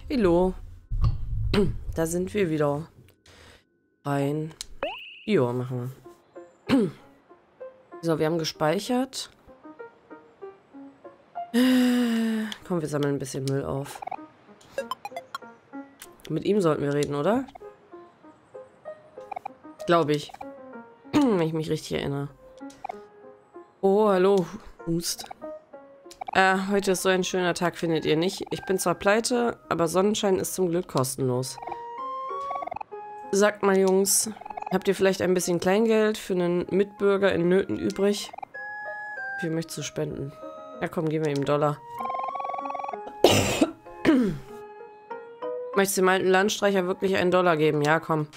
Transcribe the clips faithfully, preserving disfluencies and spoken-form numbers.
Hallo. Da sind wir wieder. Rein. Jo, machen wir. So, wir haben gespeichert. Komm, wir sammeln ein bisschen Müll auf. Mit ihm sollten wir reden, oder? Glaube ich. Wenn ich mich richtig erinnere. Oh, hallo. Hust. Äh, heute ist so ein schöner Tag, findet ihr nicht? Ich bin zwar pleite, aber Sonnenschein ist zum Glück kostenlos. Sagt mal, Jungs, habt ihr vielleicht ein bisschen Kleingeld für einen Mitbürger in Nöten übrig? Wie viel möchtest du spenden? Ja, komm, gib mir ihm Dollar. Möchtest du dem alten Landstreicher wirklich einen Dollar geben? Ja, komm.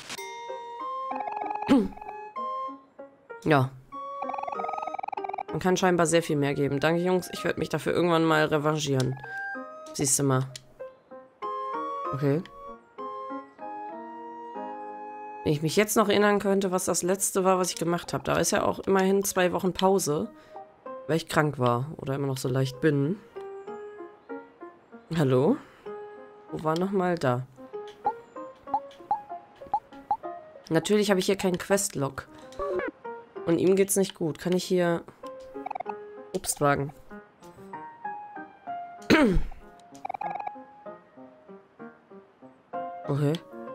Ja. Man kann scheinbar sehr viel mehr geben. Danke, Jungs. Ich werde mich dafür irgendwann mal revanchieren. Siehst du mal. Okay. Wenn ich mich jetzt noch erinnern könnte, was das letzte war, was ich gemacht habe. Da ist ja auch immerhin zwei Wochen Pause, weil ich krank war oder immer noch so leicht bin. Hallo? Wo war nochmal da? Natürlich habe ich hier keinen Questlog. Und ihm geht's nicht gut. Kann ich hier Obstwagen? Okay.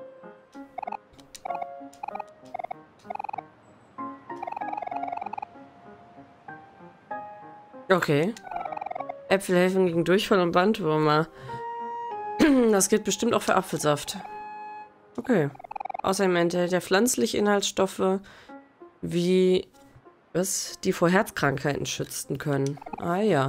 Okay. Äpfel helfen gegen Durchfall und Bandwürmer. Das gilt bestimmt auch für Apfelsaft. Okay. Außerdem enthält er pflanzliche Inhaltsstoffe, wie was die vor Herzkrankheiten schützen können. Ah ja.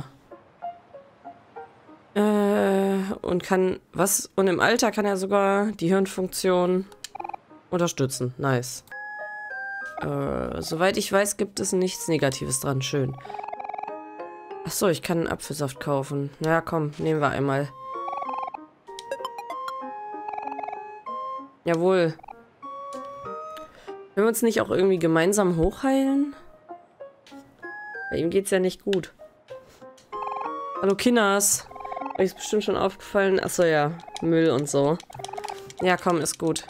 Äh, und kann was? Und im Alter kann er sogar die Hirnfunktion unterstützen. Nice. Äh, soweit ich weiß, gibt es nichts Negatives dran. Schön. Achso, ich kann einen Apfelsaft kaufen. Na ja, komm, nehmen wir einmal. Jawohl. Können wir uns nicht auch irgendwie gemeinsam hochheilen? Bei ihm geht's ja nicht gut. Hallo, Kinders. Euch ist bestimmt schon aufgefallen. Achso, ja. Müll und so. Ja, komm, ist gut.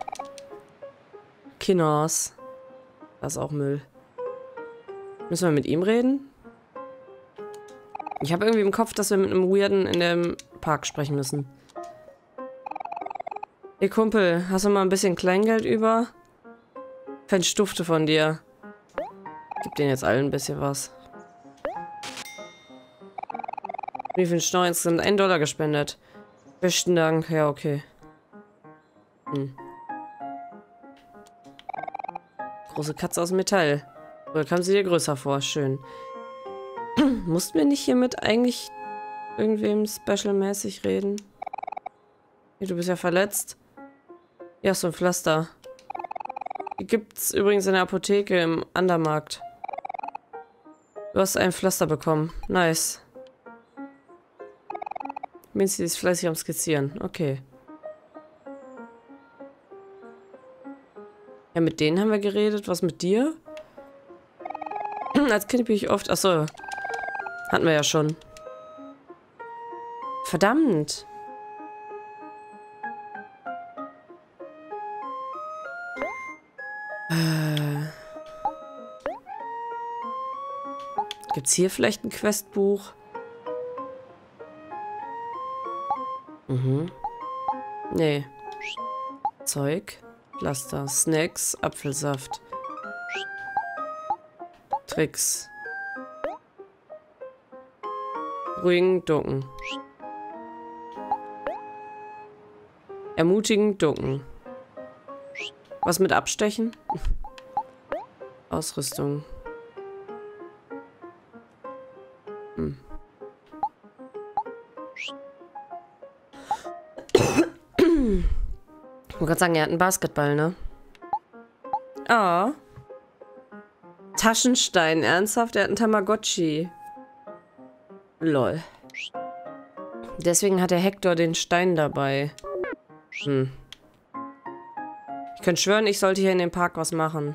Kinders. Das ist auch Müll. Müssen wir mit ihm reden? Ich habe irgendwie im Kopf, dass wir mit einem Weirden in dem Park sprechen müssen. Hey Kumpel, hast du mal ein bisschen Kleingeld über? Kein Stufte von dir. Gib denen jetzt allen ein bisschen was. Wie viel Schnau insgesamt? Ein Dollar gespendet. Besten Dank. Ja, okay. Hm. Große Katze aus Metall. Oder kam sie dir größer vor? Schön. Mussten wir nicht hiermit eigentlich irgendwem specialmäßig reden? Hey, du bist ja verletzt. Ja, so ein Pflaster. Die gibt's übrigens in der Apotheke im Andermarkt. Du hast ein Pflaster bekommen. Nice. Minzi ist fleißig am Skizzieren. Okay. Ja, mit denen haben wir geredet. Was mit dir? Als Kind bin ich oft... Achso. Hatten wir ja schon. Verdammt. Äh. Gibt's hier vielleicht ein Questbuch? Mhm. Nee. Zeug. Pflaster. Snacks. Apfelsaft. Tricks. Ruhigen ducken. Ermutigen ducken. Was mit Abstechen? Ausrüstung. Hm. Ich wollte gerade sagen, er hat einen Basketball, ne? Ah. Taschenstein, ernsthaft? Er hat einen Tamagotchi. Lol. Deswegen hat der Hector den Stein dabei. Hm. Ich könnte schwören, ich sollte hier in dem Park was machen.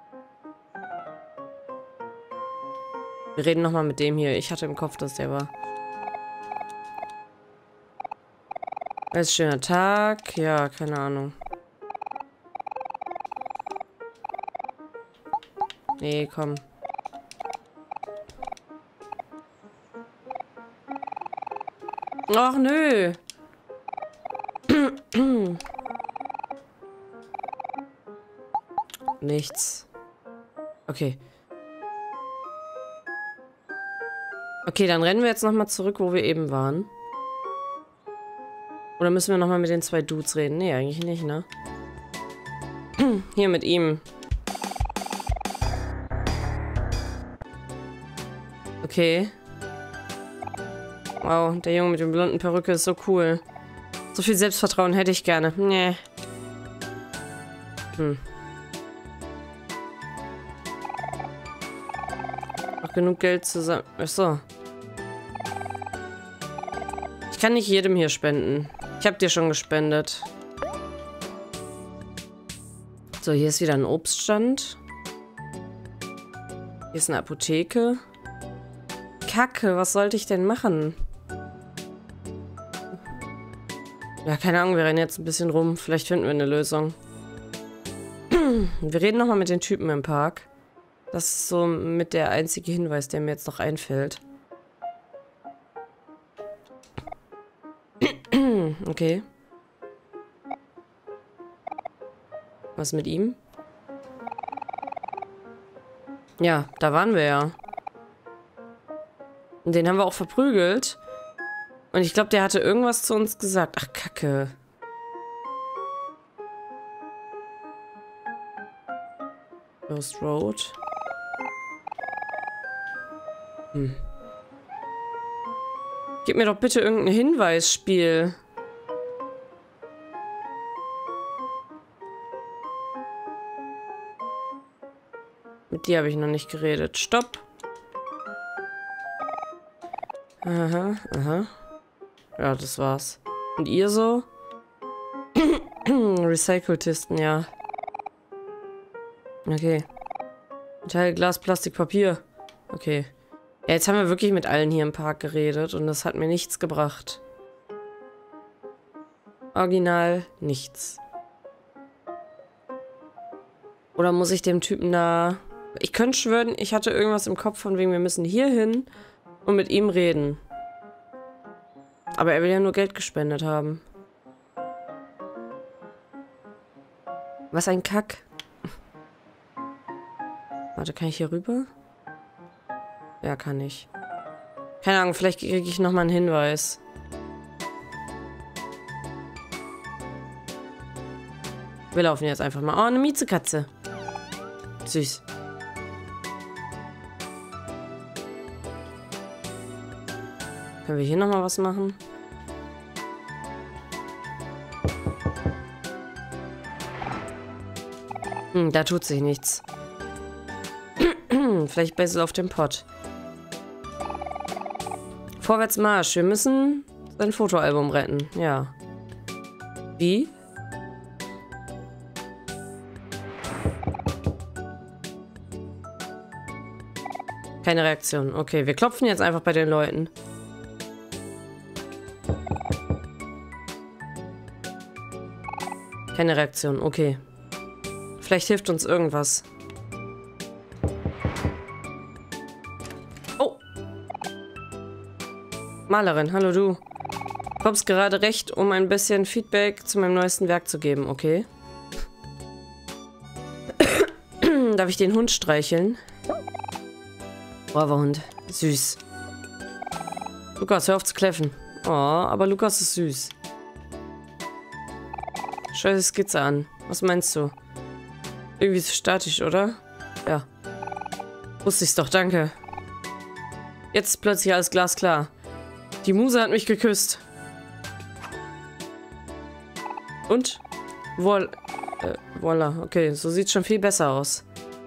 Wir reden nochmal mit dem hier. Ich hatte im Kopf, dass der war. Ist schöner Tag. Ja, keine Ahnung. Nee, komm. Ach, nö. Nichts. Okay. Okay, dann rennen wir jetzt nochmal zurück, wo wir eben waren. Oder müssen wir nochmal mit den zwei Dudes reden? Nee, eigentlich nicht, ne? Hier mit ihm. Okay. Wow, der Junge mit dem blonden Perücke ist so cool. So viel Selbstvertrauen hätte ich gerne. Nee. Hm. Noch genug Geld zusammen. Achso. Ich kann nicht jedem hier spenden. Ich habe dir schon gespendet. So, hier ist wieder ein Obststand. Hier ist eine Apotheke. Kacke, was sollte ich denn machen? Ja, keine Ahnung, wir rennen jetzt ein bisschen rum. Vielleicht finden wir eine Lösung. Wir reden nochmal mit den Typen im Park. Das ist so mit der einzige Hinweis, der mir jetzt noch einfällt. Okay. Was mit ihm? Ja, da waren wir ja. Und den haben wir auch verprügelt. Und ich glaube, der hatte irgendwas zu uns gesagt. Ach, Kacke. Ghost Road. Hm. Gib mir doch bitte irgendein Hinweisspiel. Mit dir habe ich noch nicht geredet. Stopp. Aha, aha. Ja, das war's. Und ihr so? Recycltisten, ja. Okay. Metall, Glas, Plastik, Papier. Okay. Ja, jetzt haben wir wirklich mit allen hier im Park geredet und das hat mir nichts gebracht. Original nichts. Oder muss ich dem Typen da... Ich könnte schwören, ich hatte irgendwas im Kopf von wegen, wir müssen hier hin und mit ihm reden. Aber er will ja nur Geld gespendet haben. Was ein Kack. Warte, kann ich hier rüber? Ja, kann ich. Keine Ahnung, vielleicht kriege ich nochmal einen Hinweis. Wir laufen jetzt einfach mal. Oh, eine Miezekatze. Süß. Können wir hier nochmal was machen? Hm, da tut sich nichts. Vielleicht Basil auf dem Pott. Vorwärts Marsch. Wir müssen sein Fotoalbum retten. Ja. Wie? Keine Reaktion. Okay, wir klopfen jetzt einfach bei den Leuten. Keine Reaktion. Okay. Vielleicht hilft uns irgendwas. Oh. Malerin, hallo du. Du kommst gerade recht, um ein bisschen Feedback zu meinem neuesten Werk zu geben, okay? Darf ich den Hund streicheln? Braver Hund. Süß. Lukas, hör auf zu kläffen. Oh, aber Lukas ist süß. Schau dir die Skizze an. Was meinst du? Irgendwie so statisch, oder? Ja. Wusste ich's doch, danke. Jetzt ist plötzlich alles glasklar. Die Muse hat mich geküsst. Und? Voila. Äh, voila. Okay, so sieht's schon viel besser aus.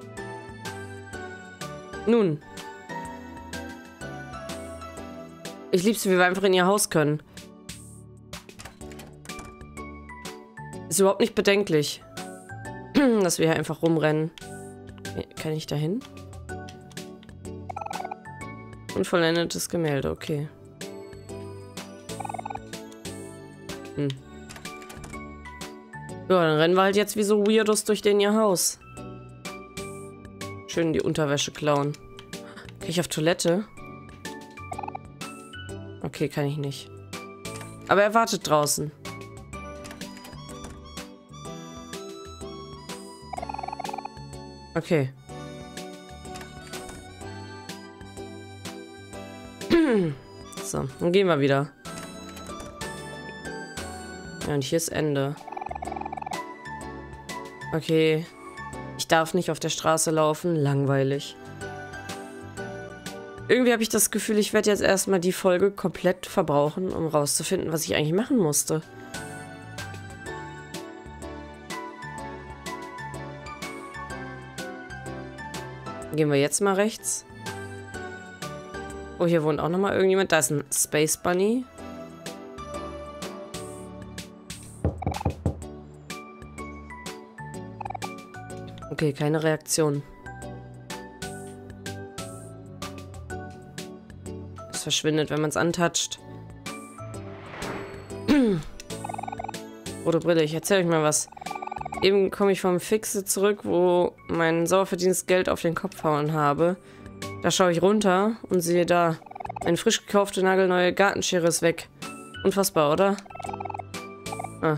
Nun. Ich lieb's, wie wir einfach in ihr Haus können. Ist überhaupt nicht bedenklich, dass wir hier einfach rumrennen. Kann ich da hin? Unvollendetes Gemälde, okay. Hm. Ja, dann rennen wir halt jetzt wie so Weirdos durch den ihr Haus. Schön die Unterwäsche klauen. Kann ich auf Toilette? Okay, kann ich nicht. Aber er wartet draußen. Okay. So, dann gehen wir wieder. Ja, und hier ist Ende. Okay. Ich darf nicht auf der Straße laufen. Langweilig. Irgendwie habe ich das Gefühl, ich werde jetzt erstmal die Folge komplett verbrauchen, um rauszufinden, was ich eigentlich machen musste. Gehen wir jetzt mal rechts. Oh, hier wohnt auch nochmal irgendjemand. Da ist ein Space Bunny. Okay, keine Reaktion. Es verschwindet, wenn man es antatscht. Rote Brille, ich erzähle euch mal was. Eben komme ich vom Fixe zurück, wo mein sauer verdientes Geld auf den Kopf hauen habe. Da schaue ich runter und sehe da, eine frisch gekaufte nagelneue Gartenschere ist weg. Unfassbar, oder? Ah.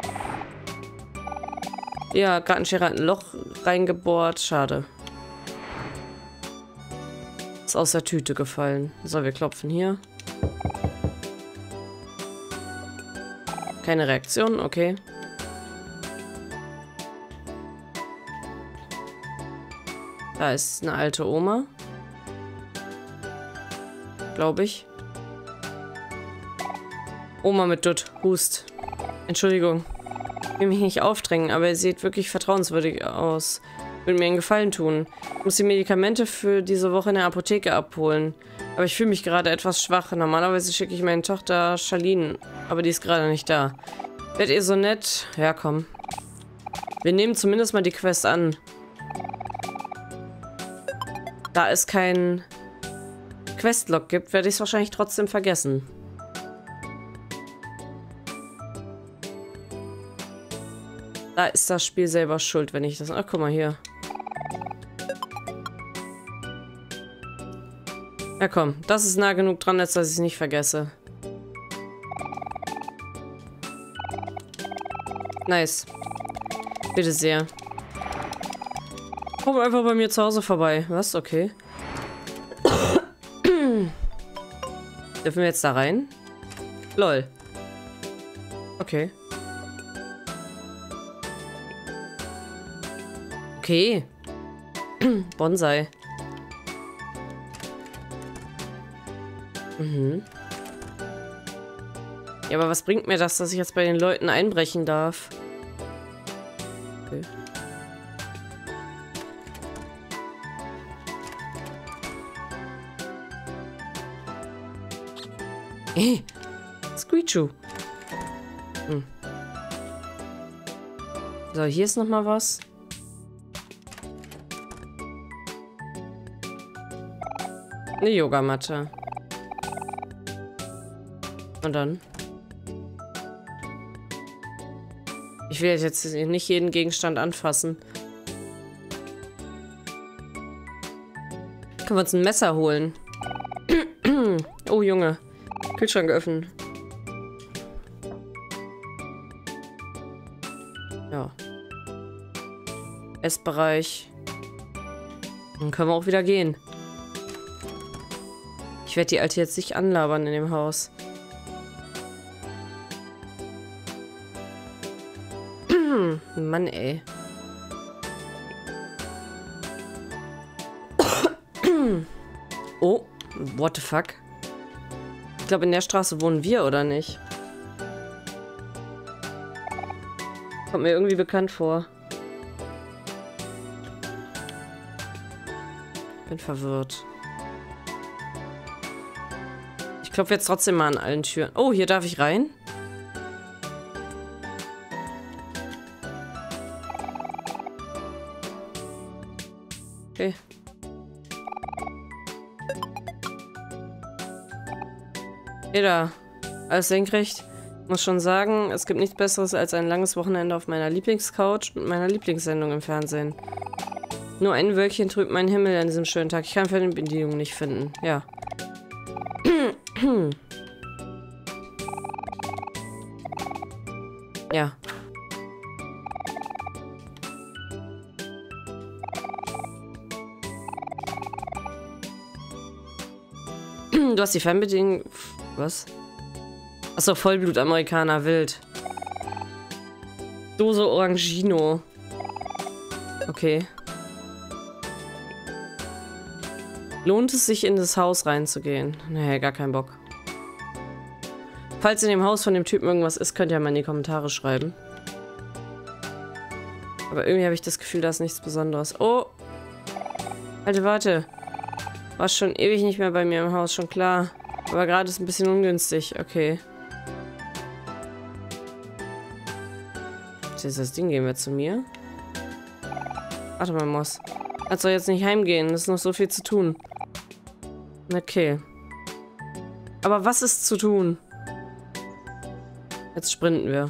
Ja, Gartenschere hat ein Loch reingebohrt. Schade. Ist aus der Tüte gefallen. So, wir klopfen hier. Keine Reaktion, okay. Da ist eine alte Oma. Glaube ich. Oma mit Dutt. Hust. Entschuldigung. Ich will mich nicht aufdrängen, aber ihr seht wirklich vertrauenswürdig aus. Will mir einen Gefallen tun. Ich muss die Medikamente für diese Woche in der Apotheke abholen. Aber ich fühle mich gerade etwas schwach. Normalerweise schicke ich meine Tochter Charlene, aber die ist gerade nicht da. Werdet ihr so nett? Ja, komm. Wir nehmen zumindest mal die Quest an. Da es kein Questlog gibt, werde ich es wahrscheinlich trotzdem vergessen. Da ist das Spiel selber schuld, wenn ich das... Ach, guck mal hier. Ja, komm. Das ist nah genug dran, als dass ich es nicht vergesse. Nice. Bitte sehr. Komm einfach bei mir zu Hause vorbei. Was? Okay. Dürfen wir jetzt da rein? Lol. Okay. Okay. Bonsai. Mhm. Ja, aber was bringt mir das, dass ich jetzt bei den Leuten einbrechen darf? Okay. Hey, Squeachu. Hm. So, hier ist noch mal was. Eine Yogamatte. Und dann? Ich will jetzt nicht jeden Gegenstand anfassen. Können wir uns ein Messer holen? Oh, Junge. Kühlschrank öffnen. Ja. Essbereich. Dann können wir auch wieder gehen. Ich werde die Alte jetzt nicht anlabern in dem Haus. Mann, ey. Oh, what the fuck? Ich glaube, in der Straße wohnen wir, oder nicht? Kommt mir irgendwie bekannt vor. Bin verwirrt. Ich klopfe jetzt trotzdem mal an allen Türen. Oh, hier darf ich rein? Okay. Hey da. Alles senkrecht. Muss schon sagen, es gibt nichts Besseres als ein langes Wochenende auf meiner Lieblingscouch mit meiner Lieblingssendung im Fernsehen. Nur ein Wölkchen trübt meinen Himmel an diesem schönen Tag. Ich kann Fernbedienung nicht finden. Ja. Ja. Du hast die Fernbedienung... Was? Achso, Vollblut-Amerikaner, wild. Dose Orangino. Okay. Lohnt es sich, in das Haus reinzugehen? Nee, gar keinen Bock. Falls in dem Haus von dem Typen irgendwas ist, könnt ihr mal in die Kommentare schreiben. Aber irgendwie habe ich das Gefühl, da ist nichts Besonderes. Oh! Warte, warte. War schon ewig nicht mehr bei mir im Haus, schon klar. Aber gerade ist ein bisschen ungünstig. Okay. Das ist das Ding, gehen wir zu mir. Warte mal, Moss. Das soll jetzt nicht heimgehen, es ist noch so viel zu tun. Okay. Aber was ist zu tun? Jetzt sprinten wir.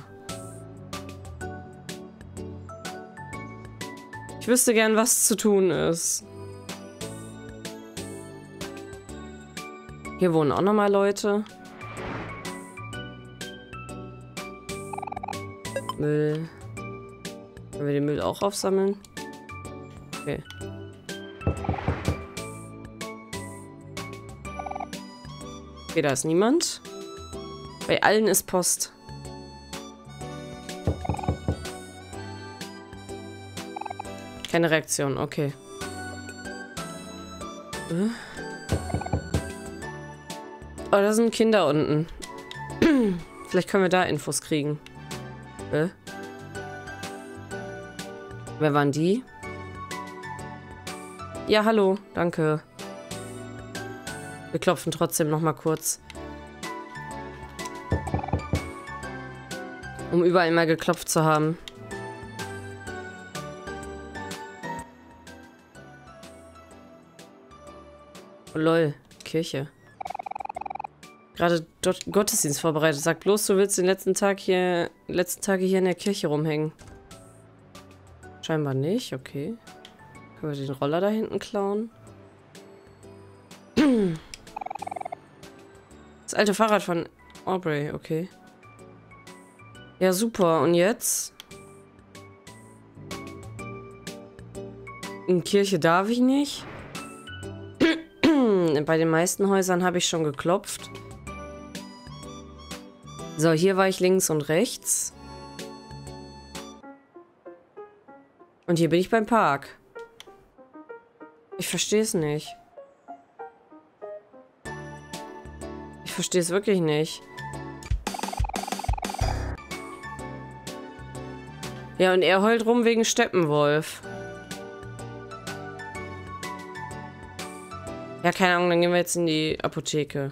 Ich wüsste gern, was zu tun ist. Hier wohnen auch nochmal Leute. Müll. Können wir den Müll auch aufsammeln? Okay. Okay, da ist niemand. Bei allen ist Post. Keine Reaktion, okay. Äh? Oh, da sind Kinder unten. Vielleicht können wir da Infos kriegen. Äh? Wer waren die? Ja, hallo, danke. Wir klopfen trotzdem noch mal kurz. Um überall mal geklopft zu haben. Oh, lol, Kirche. Gerade dort Gottesdienst vorbereitet. Sag bloß, du willst den letzten Tag hier, letzten Tage hier in der Kirche rumhängen. Scheinbar nicht, okay. Können wir den Roller da hinten klauen? Das alte Fahrrad von Aubrey, okay. Ja, super. Und jetzt? In Kirche darf ich nicht. Bei den meisten Häusern habe ich schon geklopft. So, hier war ich links und rechts. Und hier bin ich beim Park. Ich verstehe es nicht. Ich verstehe es wirklich nicht. Ja, und er heult rum wegen Steppenwolf. Ja, keine Ahnung, dann gehen wir jetzt in die Apotheke.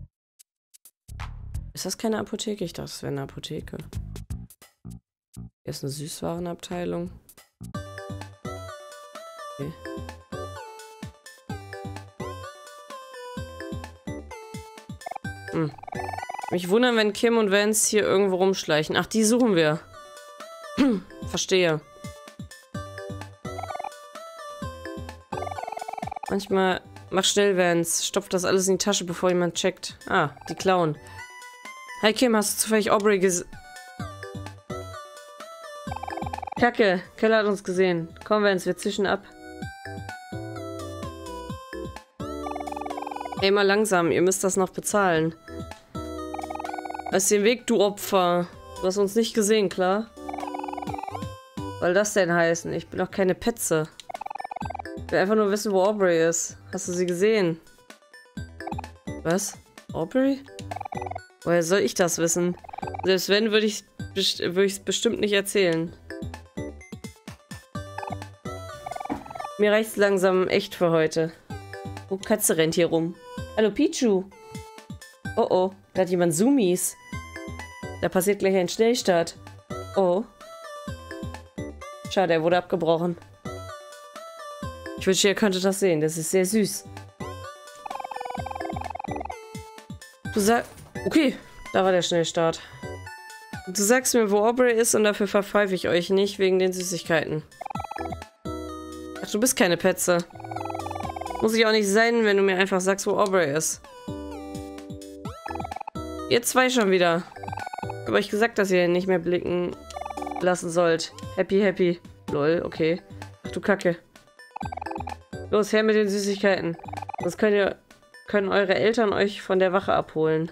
Ist das keine Apotheke? Ich dachte, das wäre eine Apotheke. Hier ist eine Süßwarenabteilung. Okay. Hm. Mich wundern, wenn Kim und Vance hier irgendwo rumschleichen. Ach, die suchen wir. Hm, verstehe. Manchmal... Mach schnell, Vance. Stopf das alles in die Tasche, bevor jemand checkt. Ah, die klauen. Hi Kim, hast du zufällig Aubrey gesehen? Kacke, Keller hat uns gesehen. Komm, Vance, wir zischen ab. Ey, mal langsam, ihr müsst das noch bezahlen. Aus dem Weg, du Opfer. Du hast uns nicht gesehen, klar? Was soll das denn heißen? Ich bin doch keine Petze. Ich will einfach nur wissen, wo Aubrey ist. Hast du sie gesehen? Was? Aubrey? Woher soll ich das wissen? Selbst wenn, würde ich es würd bestimmt nicht erzählen. Mir reicht's langsam echt für heute. Oh, Katze rennt hier rum. Hallo, Pichu. Oh, oh. Da hat jemand Zoomies. Da passiert gleich ein Schnellstart. Oh. Schade, er wurde abgebrochen. Ich wünschte, ihr könntet das sehen. Das ist sehr süß. Du sagst... Okay, da war der Schnellstart. Du sagst mir, wo Aubrey ist und dafür verpfeife ich euch nicht wegen den Süßigkeiten. Ach, du bist keine Petze. Muss ich auch nicht sein, wenn du mir einfach sagst, wo Aubrey ist. Ihr zwei schon wieder. Aber ich gesagt, dass ihr ihn nicht mehr blicken lassen sollt. Happy, happy. Lol, okay. Ach du Kacke. Los, her mit den Süßigkeiten. Sonst könnt ihr, können eure Eltern euch von der Wache abholen.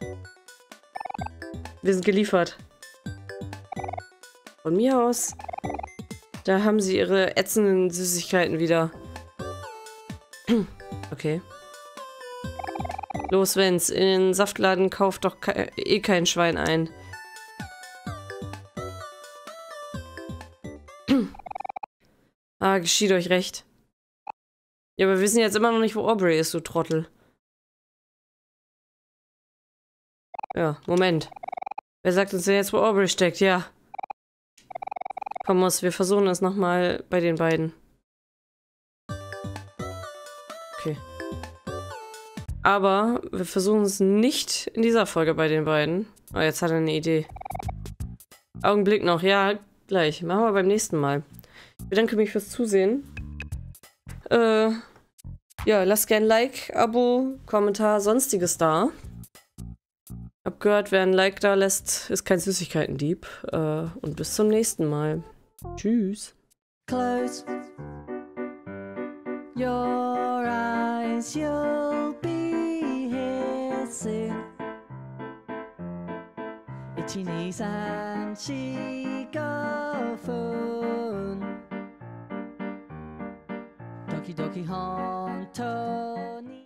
Wir sind geliefert. Von mir aus. Da haben sie ihre ätzenden Süßigkeiten wieder. Okay. Los, Wenz. In den Saftladen kauft doch ke eh kein Schwein ein. Ah, geschieht euch recht. Ja, aber wir wissen jetzt immer noch nicht, wo Aubrey ist, du Trottel. Ja, Moment. Wer sagt uns denn jetzt, wo Aubrey steckt? Ja. Komm, Moss, wir versuchen das nochmal bei den beiden. Okay. Aber wir versuchen es nicht in dieser Folge bei den beiden. Oh, jetzt hat er eine Idee. Augenblick noch. Ja, gleich. Machen wir beim nächsten Mal. Ich bedanke mich fürs Zusehen. Äh, ja, lasst gerne ein Like, Abo, Kommentar, sonstiges da. Hab gehört, wer ein Like da lässt, ist kein Süßigkeitendieb. Äh, und bis zum nächsten Mal. Tschüss. Close your eyes, you'll be here soon. Itchy and cheek of phone. Doki doki honto.